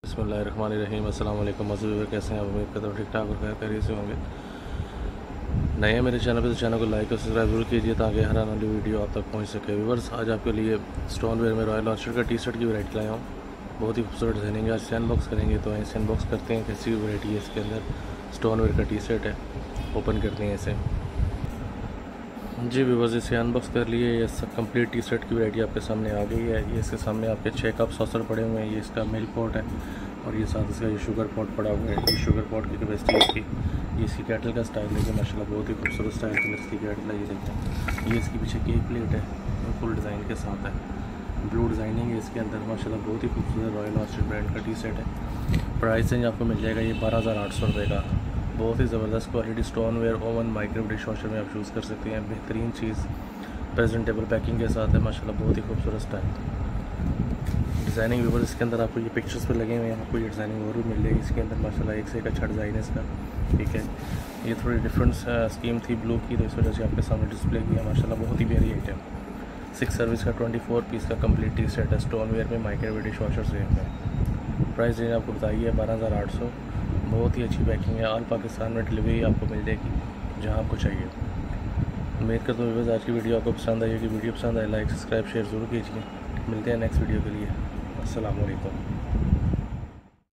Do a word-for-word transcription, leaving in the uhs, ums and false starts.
बिस्मिल्लाहिर्रहमानिर्रहीम। अस्सलाम वालेकुम। मज़ीद कैसे हैं आप? उम्मीद करता हूँ ठीक ठाक और खैर खैरियत से होंगे। नए हैं मेरे चैनल पे तो चैनल को लाइक और सब्सक्राइब जरूर कीजिए ताकि हर आने वाली वीडियो आप तक पहुँच सके। व्यूअर्स, आज आपके लिए स्टोन वेयर में रॉयल ऑर्चिड का टी शर्ट की वैरायटी लाया हूँ। बहुत ही खूबसूरत डिज़ाइनिंग है। आज से अनबॉक्स करेंगे तो ऐसे अनबॉक्स करते हैं कैसी वैरायटी है। इसके अंदर स्टोन वेयर का टी शर्ट है, ओपन करते हैं इसे। जी व्यूअर्स, इसे अनबॉक्स कर लिए। ये सब कंप्लीट टी शर्ट की वैरायटी आपके सामने आ गई है। ये इसके सामने आपके छः कप सॉसर पड़े हुए हैं। ये इसका मिल्क पॉट है और ये साथ इसका ये शुगर पॉट पड़ा हुआ है। ये शुगर पॉट की कैपेसिटी इसकी, ये इसकी कैटल का स्टाइल है कि माशाल्लाह बहुत ही खूबसूरत स्टाइल की इसकी कैटल है। ये देखें, ये इसकी पीछे केक प्लेट है, फुल डिज़ाइन के साथ है। ब्लू डिज़ाइनिंग है इसके अंदर, माशाल्लाह बहुत ही खूबसूरत रॉयल ऑर्चिड ब्रांड का टी शर्ट है। प्राइस रेंज आपको मिल जाएगा ये बारह हज़ार आठ सौ रुपये का। बहुत ही ज़बरदस्त quality stoneware oven micro dishwasher में आप यूज़ कर सकते हैं। बेहतरीन चीज़ प्रेजेंटेबल पैकिंग के साथ है, माशाल्लाह बहुत ही खूबसूरत स्टाइल डिज़ाइनिंग। व्यूअर इसके अंदर आपको ये पिक्चर्स पे लगे हुए हैं, आपको ये डिज़ाइनिंग और भी मिल जाएगी इसके अंदर। माशाल्लाह एक से एक अच्छा डिज़ाइन है इसका, ठीक है। ये थोड़ी डिफरेंट स्कीम थी ब्लू की, तो इस वजह से आपके सामने डिस्प्ले किया। माशाल्लाह बहुत ही प्यारी आइटम। सिक्स सर्विस का ट्वेंटी फोर पीस का कंप्लीट टी शर्ट है स्टोन वेयर में माइक्रो डिश वॉशर से है। प्राइस रेंज आपको बताइए बारह हज़ार आठ सौ। बहुत ही अच्छी पैकिंग है। ऑल पाकिस्तान में डिलीवरी आपको मिल जाएगी जहाँ आपको चाहिए। उम्मीद करता हूँ व्यूअर्स आज की वीडियो आपको पसंद आई होगी। वीडियो पसंद आए लाइक सब्सक्राइब शेयर ज़रूर कीजिए। मिलते हैं नेक्स्ट वीडियो के लिए। अस्सलाम वालेकुम।